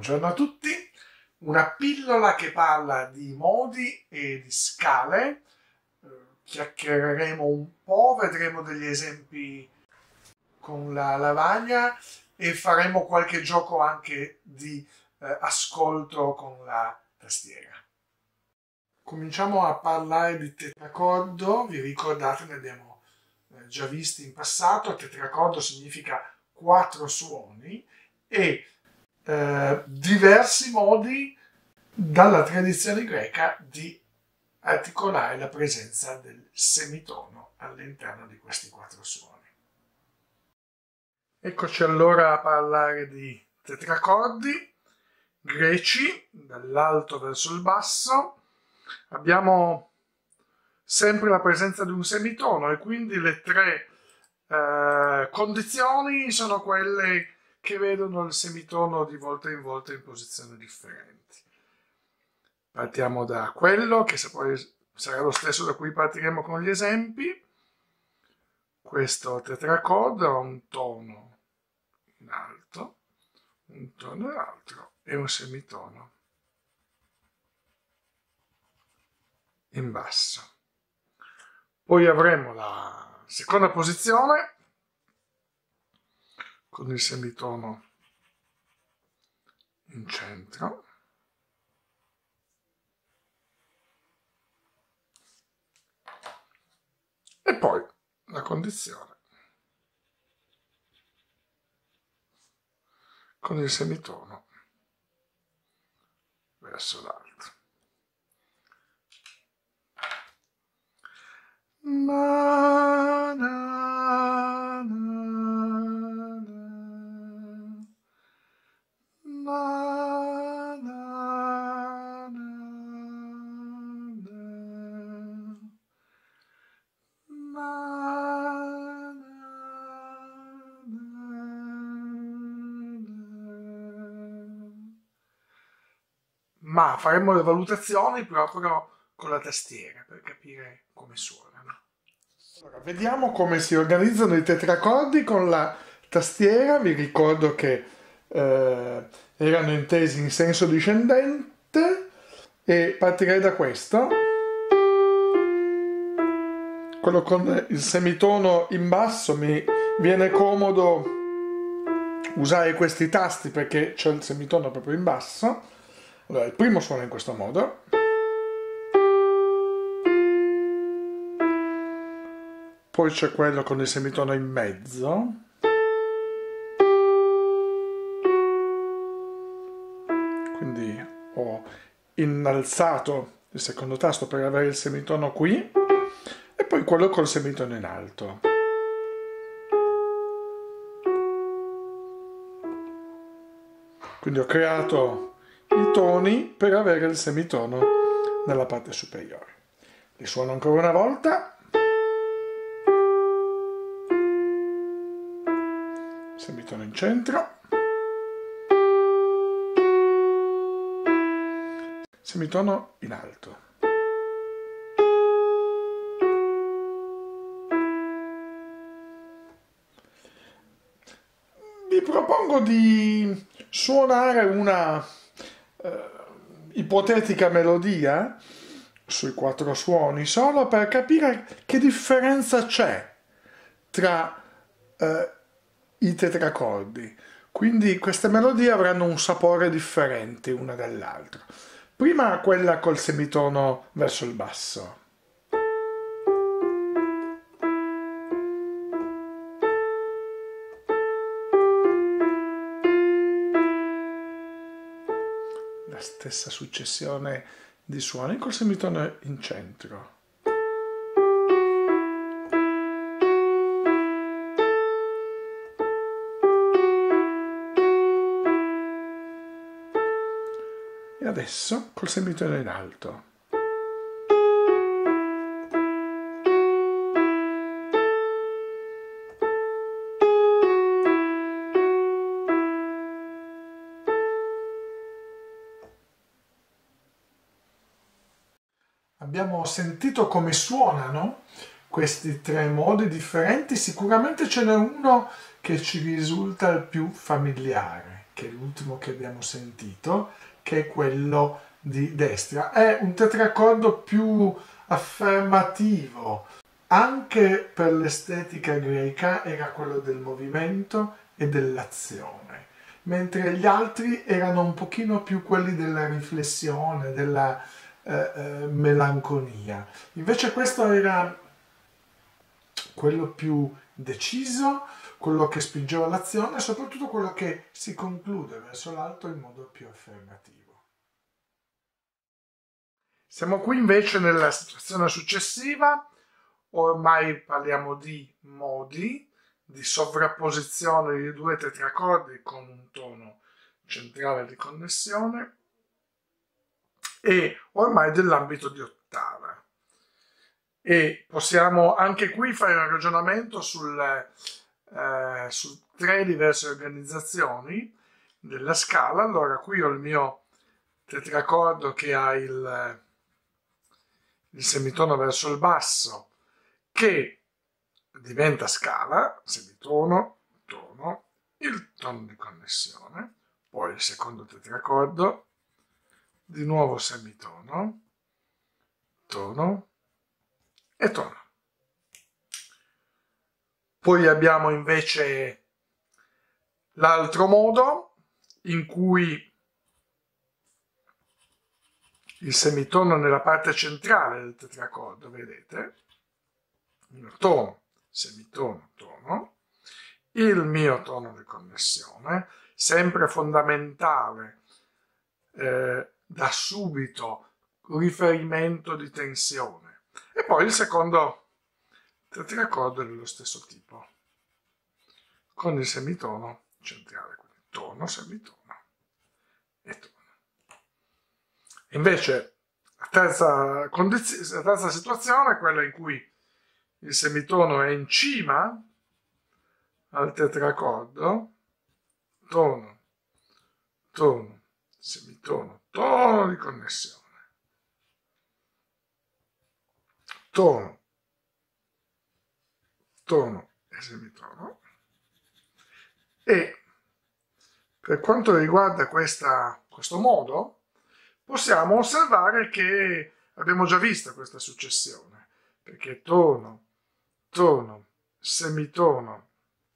Buongiorno a tutti, una pillola che parla di modi e di scale, chiacchiereremo un po', vedremo degli esempi con la lavagna e faremo qualche gioco anche di ascolto con la tastiera. Cominciamo a parlare di tetracordo, vi ricordate, ne abbiamo già visti in passato. Tetracordo significa 4 suoni e diversi modi dalla tradizione greca di articolare la presenza del semitono all'interno di questi 4 suoni. Eccoci allora a parlare di tetracordi greci, dall'alto verso il basso. Abbiamo sempre la presenza di un semitono e quindi le 3 condizioni sono quelle che vedono il semitono di volta in posizioni differenti. Partiamo da quello che poi sarà lo stesso da cui partiremo con gli esempi. Questo tetracordo ha un tono in alto, un tono in alto e un semitono in basso. Poi avremo la seconda posizione con il semitono in centro e poi la condizione con il semitono verso l'alto. Na, na, na, na, na, ma faremo le valutazioni proprio con la tastiera per capire come suonano. Allora, vediamo come si organizzano i tetracordi con la tastiera. Vi ricordo che erano intesi in senso discendente e partirei da questo. Quello con il semitono in basso, mi viene comodo usare questi tasti perché c'è il semitono proprio in basso. Allora, il primo suona in questo modo. Poi c'è quello con il semitono in mezzo. Quindi ho innalzato il secondo tasto per avere il semitono qui. E poi quello col semitono in alto. Quindi ho creato i toni per avere il semitono nella parte superiore. Li suono ancora una volta. Semitono in centro. Semitono in alto. Vi propongo di suonare una ipotetica melodia sui 4 suoni solo per capire che differenza c'è tra i tetracordi. Quindi queste melodie avranno un sapore differente una dall'altra. Prima quella col semitono verso il basso. La stessa successione di suoni col semitono in centro. E adesso col semitono in alto. Abbiamo sentito come suonano questi 3 modi differenti. Sicuramente ce n'è uno che ci risulta il più familiare. che è l'ultimo che abbiamo sentito, che è quello di destra. È un tetracordo più affermativo. Anche per l'estetica greca era quello del movimento e dell'azione, mentre gli altri erano un pochino più quelli della riflessione, della melanconia. Invece questo era quello più deciso, quello che spingeva l'azione e soprattutto quello che si conclude verso l'alto in modo più affermativo. Siamo qui invece nella situazione successiva, ormai parliamo di modi, di sovrapposizione di due tetracordi con un tono centrale di connessione e ormai dell'ambito di ottava. E possiamo anche qui fare un ragionamento su tre diverse organizzazioni della scala. Allora, qui ho il mio tetracordo che ha il semitono verso il basso, che diventa scala, semitono, tono, il tono di connessione, poi il secondo tetracordo, di nuovo semitono, tono e tono. Poi abbiamo invece l'altro modo in cui il semitono nella parte centrale del tetracordo, vedete? Tono, semitono, tono, il mio tono di connessione, sempre fondamentale, da subito riferimento di tensione, e poi il secondo tetracordo dello stesso tipo, con il semitono centrale, quindi tono, semitono e tono. Invece la terza situazione è quella in cui il semitono è in cima al tetracordo, tono, tono, semitono, tono di connessione, tono, tono e semitono. E per quanto riguarda questo modo, possiamo osservare che abbiamo già visto questa successione, perché tono, tono, semitono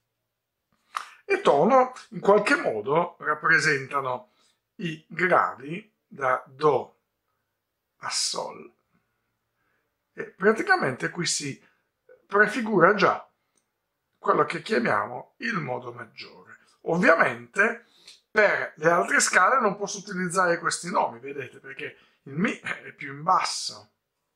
e tono in qualche modo rappresentano i gradi da Do a Sol, e praticamente qui si prefigura già quello che chiamiamo il modo maggiore. Ovviamente per le altre scale non posso utilizzare questi nomi, vedete, perché il Mi è più in basso,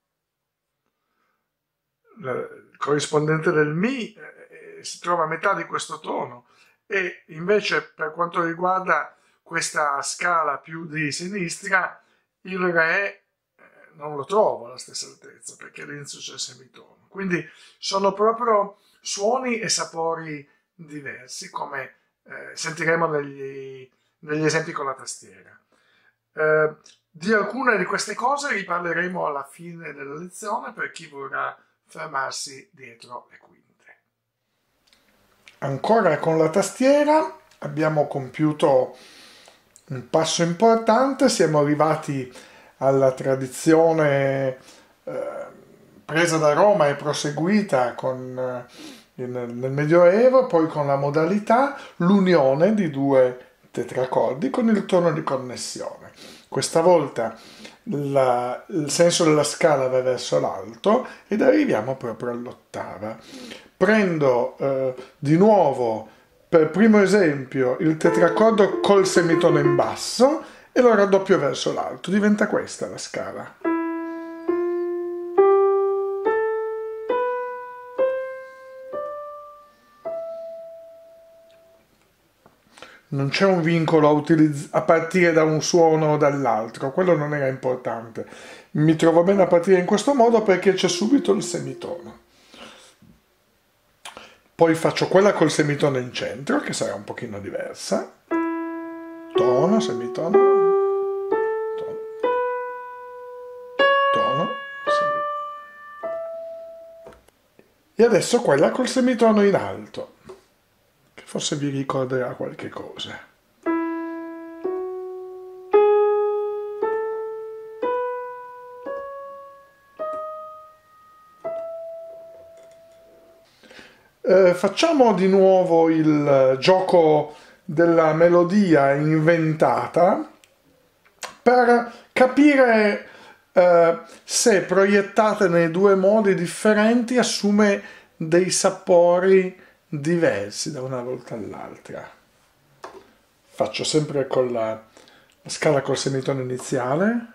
il corrispondente del Mi si trova a metà di questo tono, e invece per quanto riguarda questa scala più di sinistra, il Re non lo trovo alla stessa altezza, perché all'inizio c'è il semitono. Quindi sono proprio suoni e sapori diversi, come sentiremo negli esempi con la tastiera. Di alcune di queste cose riparleremo alla fine della lezione per chi vorrà fermarsi dietro le quinte. Ancora con la tastiera abbiamo compiuto un passo importante, siamo arrivati alla tradizione presa da Roma e proseguita nel Medioevo, poi con la modalità, l'unione di due tetracordi con il tono di connessione. Questa volta il senso della scala va verso l'alto ed arriviamo proprio all'ottava. Prendo di nuovo per primo esempio il tetracordo col semitono in basso e lo raddoppio verso l'alto, diventa questa la scala. Non c'è un vincolo a partire da un suono o dall'altro, quello non era importante. Mi trovo bene a partire in questo modo perché c'è subito il semitono. Poi faccio quella col semitono in centro, che sarà un pochino diversa. Tono, semitono, tono, tono, semitono. E adesso quella col semitono in alto, che forse vi ricorderà qualche cosa. Facciamo di nuovo il gioco della melodia inventata per capire se proiettate nei due modi differenti assume dei sapori diversi da una volta all'altra. Faccio sempre con la scala col semitono iniziale.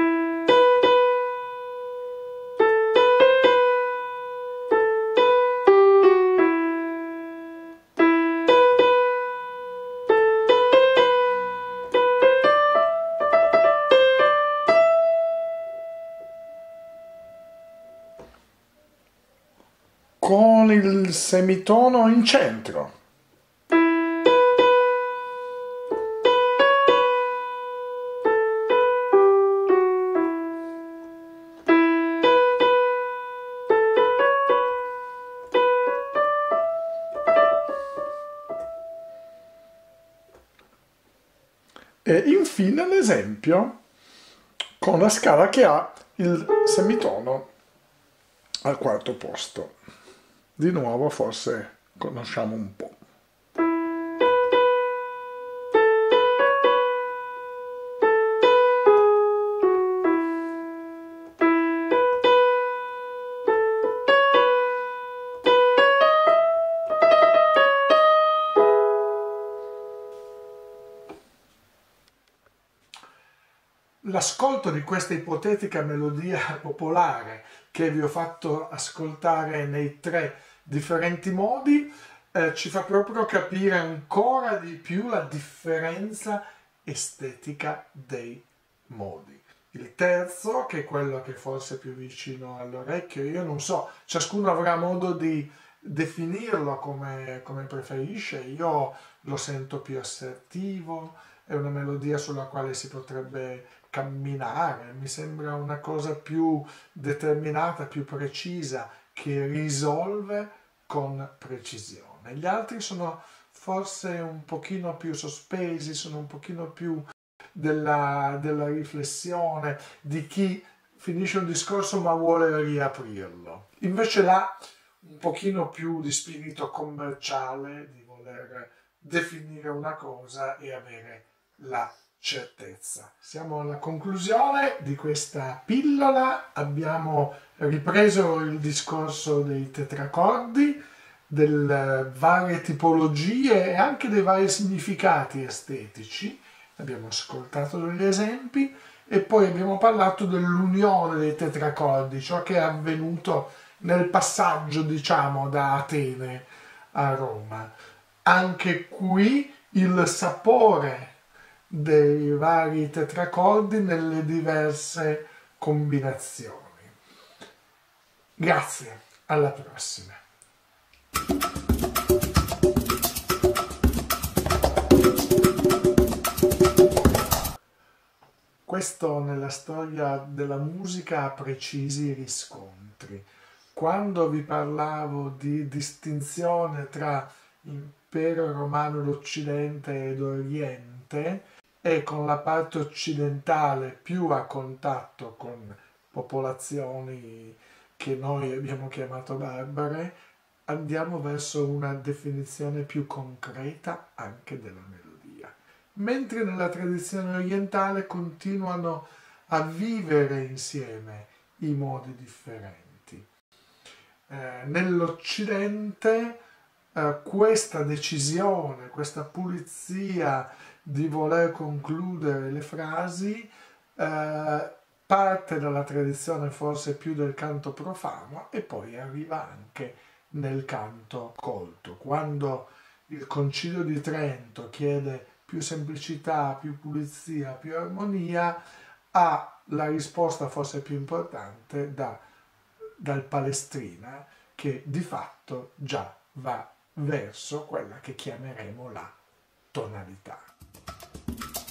Con il semitono in centro. E infine l'esempio con la scala che ha il semitono al quarto posto. Di nuovo forse conosciamo un po'. L'ascolto di questa ipotetica melodia popolare che vi ho fatto ascoltare nei 3 differenti modi ci fa proprio capire ancora di più la differenza estetica dei modi. Il terzo, che è quello che forse è più vicino all'orecchio, io non so, ciascuno avrà modo di definirlo come preferisce, io lo sento più assertivo, è una melodia sulla quale si potrebbe camminare, mi sembra una cosa più determinata, più precisa, che risolve con precisione. Gli altri sono forse un pochino più sospesi, sono un pochino più della riflessione, di chi finisce un discorso ma vuole riaprirlo. Invece là un pochino più di spirito commerciale, di voler definire una cosa e avere la certezza. Siamo alla conclusione di questa pillola, abbiamo ripreso il discorso dei tetracordi, delle varie tipologie e anche dei vari significati estetici, abbiamo ascoltato degli esempi e poi abbiamo parlato dell'unione dei tetracordi, ciò che è avvenuto nel passaggio, diciamo, da Atene a Roma. Anche qui il sapore dei vari tetracordi nelle diverse combinazioni. Grazie, alla prossima. Questo nella storia della musica ha precisi riscontri. Quando vi parlavo di distinzione tra impero romano d'Occidente ed Oriente, e con la parte occidentale più a contatto con popolazioni che noi abbiamo chiamato barbare, andiamo verso una definizione più concreta anche della melodia. Mentre nella tradizione orientale continuano a vivere insieme i modi differenti. Nell'Occidente questa decisione, questa pulizia di voler concludere le frasi parte dalla tradizione forse più del canto profano e poi arriva anche nel canto colto. Quando il Concilio di Trento chiede più semplicità, più pulizia, più armonia, ha la risposta forse più importante dal Palestrina, che di fatto già va verso quella che chiameremo la tonalità.